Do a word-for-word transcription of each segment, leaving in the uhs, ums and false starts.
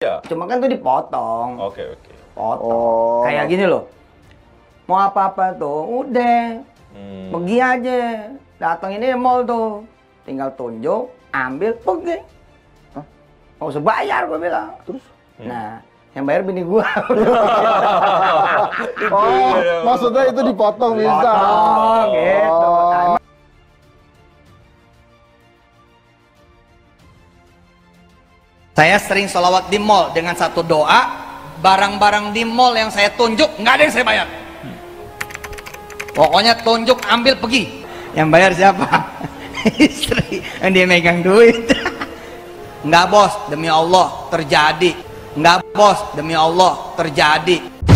Ya. Cuma kan tuh dipotong. Oke, oke. Potong. Oh. Kayak gini loh. Mau apa-apa tuh, udah. Hmm. Pergi aja. Datang ini mall tuh. Tinggal tunjuk, ambil, pergi. Hah? Nggak usah bayar, gue bilang. Terus? Nah, yang bayar bini gua. Oh, maksudnya itu dipotong bisa. Potong, gitu. Oh. Saya sering sholawat di mall dengan satu doa, barang-barang di mall yang saya tunjuk nggak ada yang saya bayar. Pokoknya tunjuk, ambil, pergi. Yang bayar siapa? Istri, yang dia megang duit. Nggak bos, demi Allah terjadi. Nggak bos, demi Allah terjadi.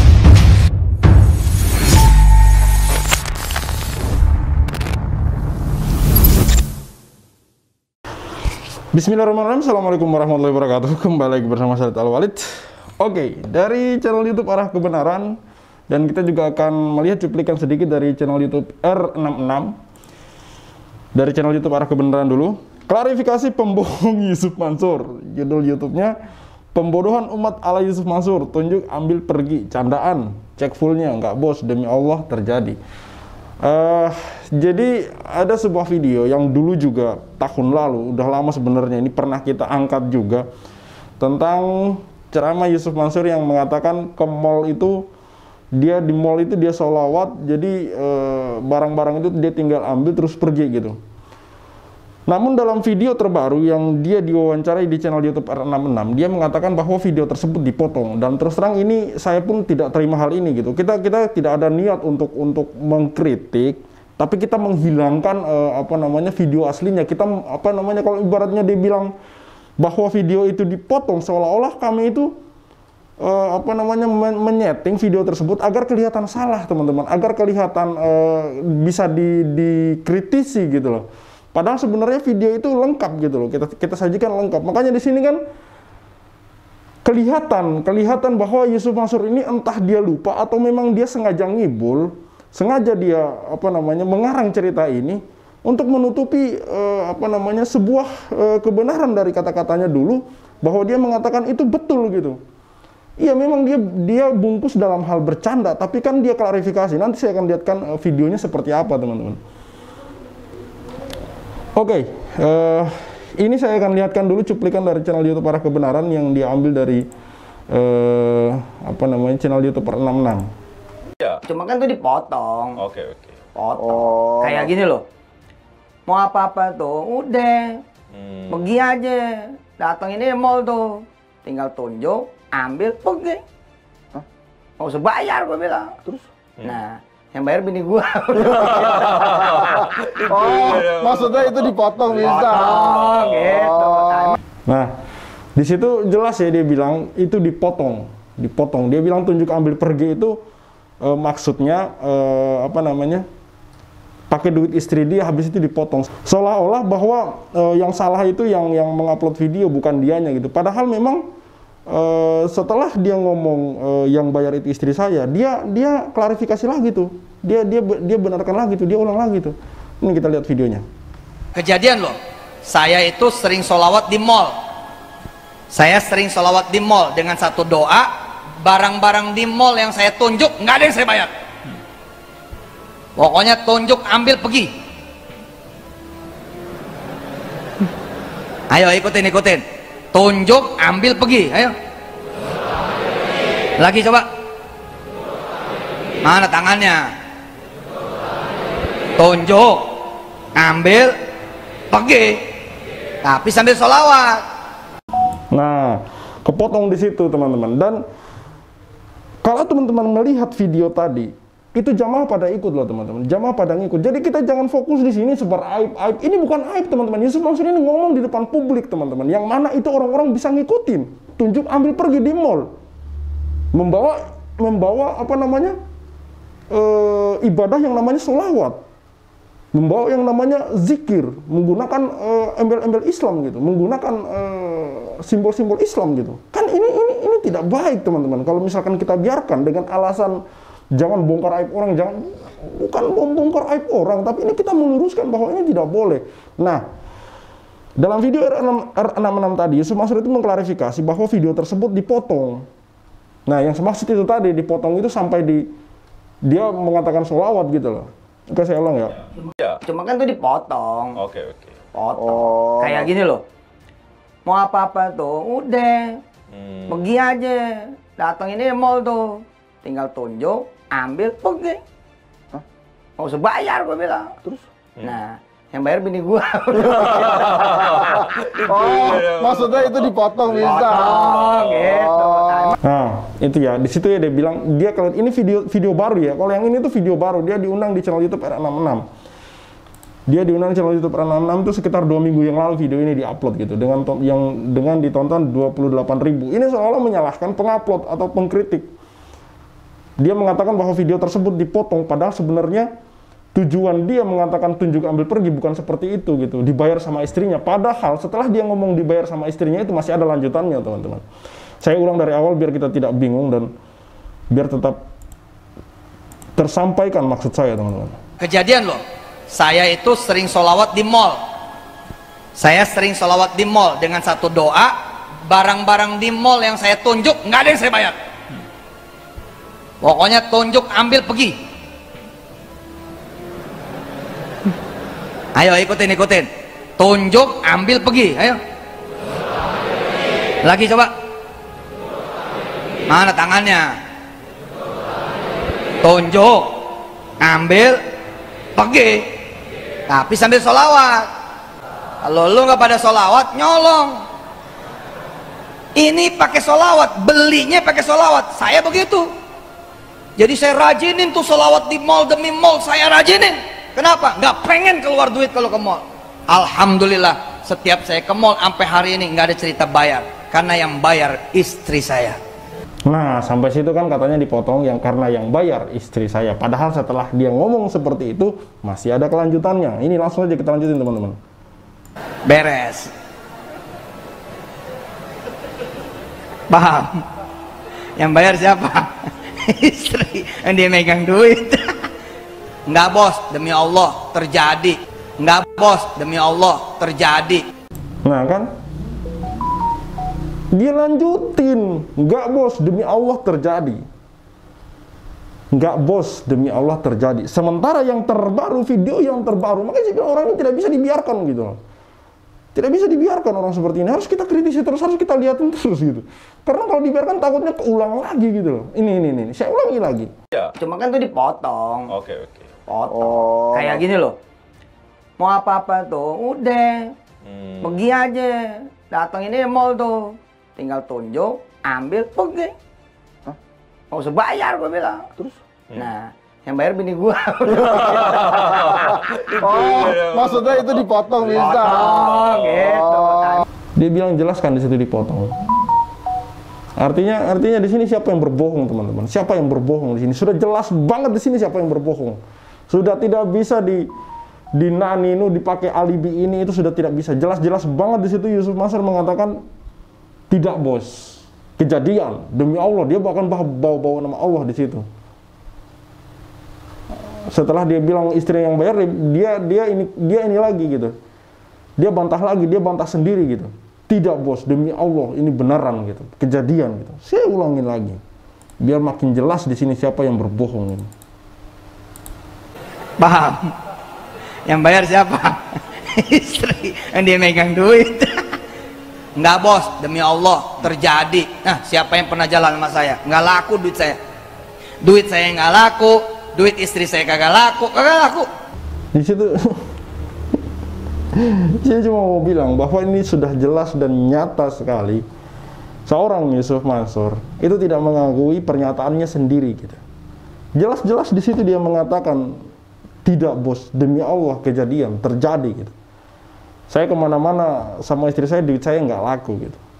Bismillahirrahmanirrahim. Assalamualaikum warahmatullahi wabarakatuh. Kembali lagi bersama saya Al Walid. Oke, dari channel YouTube Arah Kebenaran, dan kita juga akan melihat cuplikan sedikit dari channel YouTube R enam puluh enam. Dari channel YouTube Arah Kebenaran dulu. Klarifikasi pembohong Yusuf Mansur. Judul YouTube-nya Pembodohan Umat ala Yusuf Mansur. Tunjuk, ambil, pergi. Candaan. Cek fullnya, nggak bos, demi Allah terjadi. Uh, jadi ada sebuah video yang dulu juga tahun lalu, udah lama sebenarnya, ini pernah kita angkat juga, tentang ceramah Yusuf Mansur yang mengatakan ke mall itu, dia di mall itu dia sholawat, jadi barang-barang uh, itu dia tinggal ambil terus pergi gitu. Namun dalam video terbaru yang dia diwawancarai di channel YouTube R enam puluh enam, dia mengatakan bahwa video tersebut dipotong, dan terus terang ini saya pun tidak terima hal ini gitu. Kita kita tidak ada niat untuk untuk mengkritik, tapi kita menghilangkan uh, apa namanya video aslinya. Kita apa namanya kalau ibaratnya dia bilang bahwa video itu dipotong, seolah-olah kami itu uh, apa namanya men menyeting video tersebut agar kelihatan salah, teman-teman, agar kelihatan uh, bisa di dikritisi gitu loh. Padahal sebenarnya video itu lengkap gitu loh, kita kita sajikan lengkap. Makanya di sini kan kelihatan kelihatan bahwa Yusuf Mansur ini entah dia lupa atau memang dia sengaja ngibul, sengaja dia apa namanya mengarang cerita ini untuk menutupi eh, apa namanya sebuah eh, kebenaran dari kata-katanya dulu, bahwa dia mengatakan itu betul gitu. Iya, memang dia dia bungkus dalam hal bercanda, tapi kan dia klarifikasi. Nanti saya akan lihatkan eh, videonya seperti apa, teman-teman. Oke, okay, uh, ini saya akan lihatkan dulu cuplikan dari channel YouTube Arah Kebenaran yang diambil dari uh, apa namanya channel YouTube R enam puluh enam. Ya. Cuma kan tuh dipotong. Oke, oke. Potong. Oh. Kayak gini loh. Mau apa-apa tuh, udah. Hmm. Pergi aja. Datang ini mall tuh. Tinggal tunjuk, ambil, pergi. Hah? Nggak usah bayar, gue bilang. Terus? Nah, yang bayar bini gua. Oh, maksudnya itu dipotong bisa. Potong, gitu. Nah, di situ jelas ya dia bilang itu dipotong, dipotong. Dia bilang tunjuk, ambil, pergi itu eh, maksudnya eh, apa namanya? Pakai duit istri dia, habis itu dipotong. Seolah-olah bahwa eh, yang salah itu yang yang mengupload video, bukan dianya gitu. Padahal memang Uh, setelah dia ngomong uh, yang bayar itu istri saya, dia dia klarifikasi lagi tuh, dia dia dia benarkan lagi tuh, dia ulang lagi tuh. Ini kita lihat videonya. Kejadian loh, saya itu sering sholawat di mall. Saya sering sholawat di mall dengan satu doa, barang-barang di mall yang saya tunjuk nggak ada yang saya bayar. Pokoknya tunjuk, ambil, pergi. Ayo ikutin ikutin. Tunjuk, ambil, pergi. Ayo. Lagi coba. Mana tangannya? Tunjuk, ambil, pergi. Tapi sambil sholawat. Nah, kepotong di situ, teman-teman. Dan kalau teman-teman melihat video tadi, itu jamaah pada ikut loh, teman-teman. Jamaah pada ngikut. Jadi kita jangan fokus di sini sebar aib-aib. Ini bukan aib, teman-teman. Yusuf Mansur ini ngomong di depan publik, teman-teman. Yang mana itu orang-orang bisa ngikutin. Tunjuk, ambil, pergi di mall. Membawa membawa apa namanya? E, ibadah yang namanya sholawat. Membawa yang namanya zikir, menggunakan embel-embel Islam gitu, menggunakan simbol-simbol Islam gitu. Kan ini ini ini tidak baik, teman-teman. Kalau misalkan kita biarkan dengan alasan jangan bongkar aib orang, jangan, bukan membongkar aib orang, tapi ini kita meluruskan bahwa ini tidak boleh. Nah, Dalam video R enam puluh enam tadi, Yusuf Mansur itu mengklarifikasi bahwa video tersebut dipotong. Nah, yang semaksud itu tadi, dipotong itu sampai di dia mengatakan sholawat gitu loh. Oke, saya ulang ya. Ya. Cuma kan itu dipotong. Oke, oke. Potong. Oh. Kayak gini loh. Mau apa-apa tuh, udah. Hmm. Pergi aja. Datang ini mall tuh. Tinggal tunjuk, ambil, pergi. Hah? Mau usah bayar, gue bilang. Terus? Hmm. Nah, yang bayar bini gua. Oh, maksudnya itu dipotong bisa. Oh, gitu. Nah, itu ya. Di situ ya dia bilang dia kalau ini video video baru ya. Kalau yang ini tuh video baru, dia diundang di channel YouTube R enam puluh enam. Dia diundang di channel YouTube R enam puluh enam itu sekitar dua minggu yang lalu video ini diupload gitu dengan yang dengan ditonton dua puluh delapan ribu. Ini seolah-olah menyalahkan pengupload atau pengkritik. Dia mengatakan bahwa video tersebut dipotong padahal sebenarnya tujuan dia mengatakan tunjuk ambil pergi bukan seperti itu gitu, dibayar sama istrinya. Padahal setelah dia ngomong dibayar sama istrinya itu masih ada lanjutannya, teman-teman. Saya ulang dari awal biar kita tidak bingung dan biar tetap tersampaikan maksud saya, teman-teman. Kejadian loh, saya itu sering sholawat di mall. Saya sering sholawat di mall dengan satu doa, barang-barang di mall yang saya tunjuk nggak ada yang saya bayar. Pokoknya tunjuk ambil pergi. Ayo ikutin ikutin. Tunjuk ambil pergi. Ayo. Lagi coba. Mana tangannya? Tunjuk ambil pergi. Tapi sambil sholawat. Kalau lu nggak pada sholawat nyolong. Ini pakai sholawat, belinya pakai sholawat. Saya begitu. Jadi saya rajinin tuh sholawat di mall demi mall saya rajinin. Kenapa? Nggak pengen keluar duit kalau ke mall. Alhamdulillah setiap saya ke mall sampai hari ini nggak ada cerita bayar. Karena yang bayar istri saya. Nah, sampai situ kan katanya dipotong yang karena yang bayar istri saya. Padahal setelah dia ngomong seperti itu masih ada kelanjutannya. Ini langsung aja kita lanjutin, teman-teman. Beres. Paham? Yang bayar siapa? Istri. Yang dia megang duit. Enggak bos, demi Allah terjadi. Enggak bos, demi Allah terjadi. Nah kan, dia lanjutin, enggak bos, demi Allah terjadi. Enggak bos, demi Allah terjadi. Sementara yang terbaru, video yang terbaru, makanya saya bilang orang ini tidak bisa dibiarkan gitu. Tidak bisa dibiarkan orang seperti ini. Harus kita kritisi terus, harus kita lihatin terus gitu. Karena kalau dibiarkan takutnya keulang lagi gitu loh. Ini, ini, ini. Saya ulangi lagi. Ya. Cuma kan itu dipotong. Oke, oke. Potong. Oh. Kayak gini loh. Mau apa-apa tuh, udah. Hmm. Pergi aja. Datang ini mall tuh. Tinggal tunjuk, ambil, pergi. Hah? Mau usah bayar, gue bilang. Terus? Hmm. Nah, yang bayar bini gua. Oh, maksudnya itu dipotong bisa. Potong, gitu. Dia bilang jelaskan di situ dipotong. Artinya, artinya di sini siapa yang berbohong, teman-teman? Siapa yang berbohong di sini? Sudah jelas banget di sini siapa yang berbohong. Sudah tidak bisa di di naninu dipakai alibi ini itu sudah tidak bisa. Jelas-jelas banget di situ Yusuf Mansur mengatakan tidak bos. Kejadian demi Allah dia bahkan bawa-bawa nama Allah di situ. Setelah dia bilang istri yang bayar, dia dia ini dia ini lagi gitu. Dia bantah lagi, dia bantah sendiri gitu. Tidak bos, demi Allah ini beneran gitu. Kejadian gitu. Saya ulangin lagi. Biar makin jelas di sini siapa yang berbohong ini. Paham? Yang bayar siapa? Istri. Yang dia megang duit. Enggak bos, demi Allah terjadi. Nah, siapa yang pernah jalan sama saya? Nggak laku duit saya. Duit saya nggak laku, duit istri saya kagak laku, kagak laku. Di situ saya cuma mau bilang bahwa ini sudah jelas dan nyata sekali. Seorang Yusuf Mansur itu tidak mengakui pernyataannya sendiri gitu. Jelas-jelas di situ dia mengatakan tidak bos, demi Allah kejadian terjadi gitu. Saya kemana-mana sama istri saya, duit saya nggak laku gitu.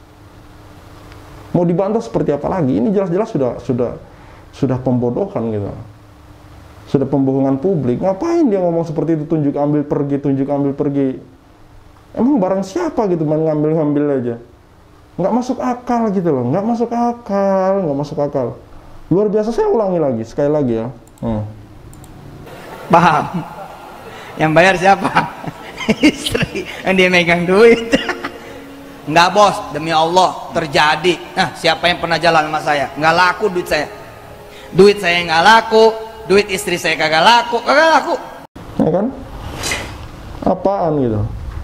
Mau dibantah seperti apa lagi? Ini jelas-jelas sudah sudah sudah pembodohan gitu. Sudah pembohongan publik. Ngapain dia ngomong seperti itu, tunjuk ambil pergi, tunjuk ambil pergi? Emang barang siapa gitu main ngambil-ngambil aja? Nggak masuk akal gitu loh, nggak masuk akal, nggak masuk akal. Luar biasa. Saya ulangi lagi, sekali lagi ya. Hmm. Paham? Yang bayar siapa? istri yang dia megang duit. Enggak bos, demi Allah terjadi. Nah, siapa yang pernah jalan sama saya? Nggak laku duit saya. Duit saya nggak laku, duit istri saya kagak laku, kagak laku. Ya kan? Apaan gitu?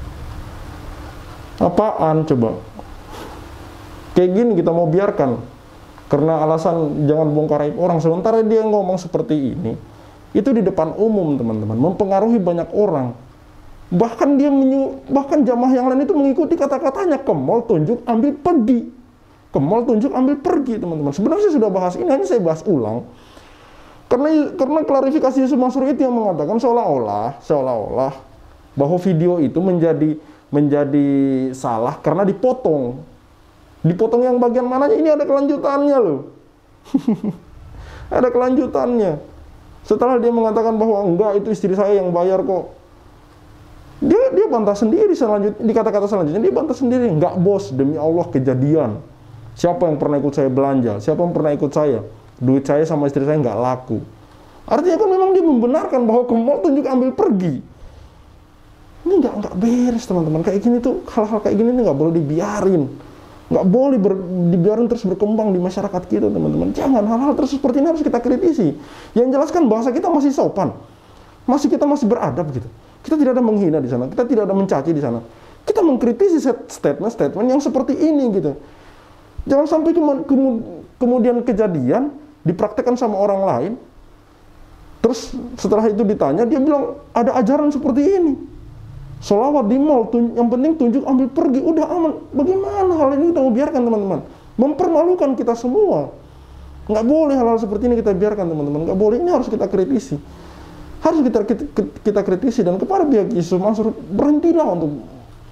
Apaan coba? Kayak gini kita mau biarkan karena alasan jangan bongkar aib orang, sementara dia ngomong seperti ini itu di depan umum teman-teman, mempengaruhi banyak orang. Bahkan dia menyu, bahkan jamaah yang lain itu mengikuti kata-katanya, ke mall tunjuk ambil pergi, ke mall tunjuk ambil pergi teman-teman. Sebenarnya saya sudah bahas ini, hanya saya bahas ulang karena karena klarifikasi Yusuf Mansur itu yang mengatakan seolah-olah seolah-olah bahwa video itu menjadi menjadi salah karena dipotong. Dipotong yang bagian mananya, ini ada kelanjutannya loh. Ada kelanjutannya. Setelah dia mengatakan bahwa enggak, itu istri saya yang bayar kok. Dia dia bantah sendiri selanjutnya, di kata-kata selanjutnya dia bantah sendiri, enggak bos, demi Allah kejadian. Siapa yang pernah ikut saya belanja? Siapa yang pernah ikut saya? Duit saya sama istri saya enggak laku. Artinya kan memang dia membenarkan bahwa ke mall tunjuk ambil pergi. Ini nggak nggak beres teman-teman, kayak gini tuh, hal-hal kayak gini nggak boleh dibiarin, nggak boleh ber, dibiarin terus berkembang di masyarakat kita teman-teman. Jangan, hal-hal terus seperti ini harus kita kritisi. Yang jelaskan bahasa kita masih sopan, masih kita masih beradab gitu. Kita tidak ada menghina di sana, kita tidak ada mencaci di sana. Kita mengkritisi statement-statement yang seperti ini gitu. Jangan sampai kemudian kejadian dipraktekkan sama orang lain, terus setelah itu ditanya dia bilang ada ajaran seperti ini. Sholawat di mall, yang penting tunjuk ambil pergi, udah aman. Bagaimana hal ini kita mau biarkan teman-teman? Mempermalukan kita semua. Nggak boleh hal-hal seperti ini kita biarkan teman-teman. Nggak boleh, ini harus kita kritisi. Harus kita, kita, kita kritisi, dan kepada pihak Yusuf Mansur, berhentilah untuk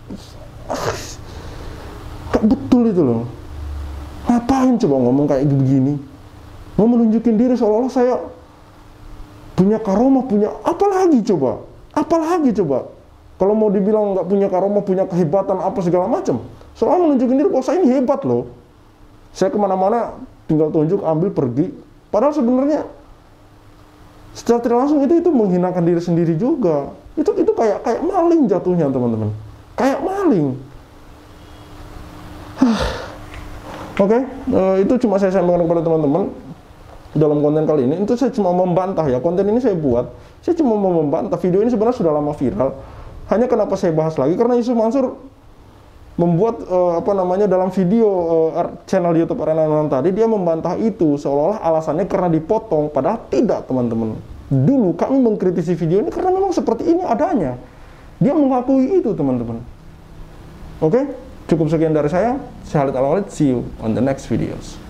nggak betul itu loh. Ngapain coba ngomong kayak begini? Mau menunjukin diri seolah-olah saya punya karomah, punya apalagi coba? Apalagi coba? Kalau mau dibilang nggak punya karomah, punya kehebatan apa segala macam, soalnya menunjukin diri bahwa saya ini hebat loh. Saya kemana-mana tinggal tunjuk, ambil, pergi. Padahal sebenarnya secara tidak langsung itu itu menghinakan diri sendiri juga. Itu itu kayak kayak maling jatuhnya teman-teman. Kayak maling. Oke, okay, uh, itu cuma saya sampaikan kepada teman-teman dalam konten kali ini. Itu saya cuma membantah ya, konten ini saya buat. Saya cuma mau membantah, video ini sebenarnya sudah lama viral. Hanya kenapa saya bahas lagi, karena Yusuf Mansur membuat uh, apa namanya dalam video uh, channel YouTube R enam enam tadi, dia membantah itu seolah-olah alasannya karena dipotong, padahal tidak teman-teman. Dulu kami mengkritisi video ini karena memang seperti ini adanya. Dia mengakui itu teman-teman. Oke, cukup sekian dari saya. Saya Khalid Al-Walid, see you on the next videos.